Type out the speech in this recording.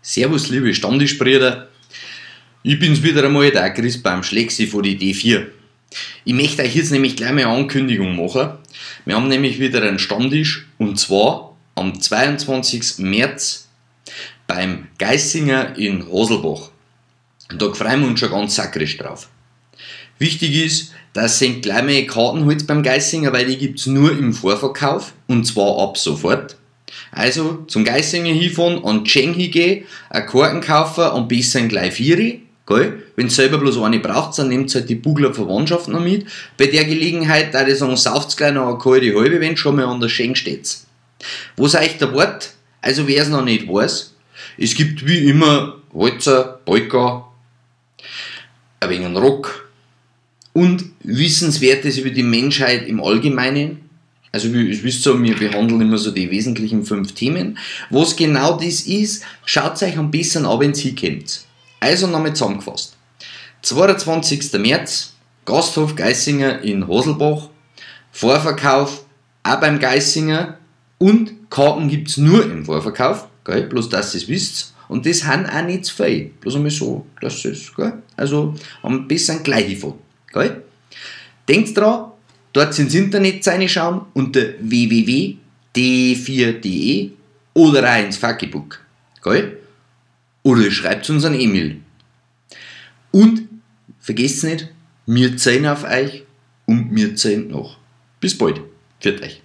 Servus liebe Stammtischbrüder, ich bin's wieder einmal, der Christbaum Schlexi von die D4. Ich möchte euch jetzt nämlich gleich mal eine Ankündigung machen. Wir haben nämlich wieder einen Stammtisch und zwar am 22. März beim Geissinger in Haselbach. Und da freuen wir uns schon ganz sakrisch drauf. Wichtig ist, dass ihr gleich mal Karten holt beim Geissinger, weil die gibt es nur im Vorverkauf und zwar ab sofort. Also zum Geissinger hinfahren, an die Schenk hingehen, eine Karten kaufen, am besten gleich 4. Wenn ihr selber bloß eine braucht, dann nehmt halt die Bugler Verwandtschaft noch mit. Bei der Gelegenheit würde ich sagen, sauft gleich noch eine kalte halbe, wenn schon mal an der Schenk steht. Was euch der Wort, also wer es noch nicht weiß, es gibt wie immer Walzer, Polka, ein wenig Rock und Wissenswertes über die Menschheit im Allgemeinen. Also wie ihr wisst, wir behandeln immer so die wesentlichen 5 Themen. Was genau das ist, schaut euch ein bisschen an, wenn ihr hinkommt. Also nochmal zusammengefasst. 22. März, Gasthof Geissinger in Haselbach, Vorverkauf auch beim Geissinger und Karten gibt es nur im Vorverkauf, gell? Bloß dass ihr es wisst. Und das sind auch nicht zu viel. Bloß einmal so, dass es, gell? Also am besten gleich hinfahren. Denkt dran, dort ins Internet reinschauen unter www.d4.de oder auch ins Facebook. Oder ihr schreibt uns eine E-Mail. Und vergesst nicht, wir zählen auf euch und wir zählen noch. Bis bald. Pfiat euch.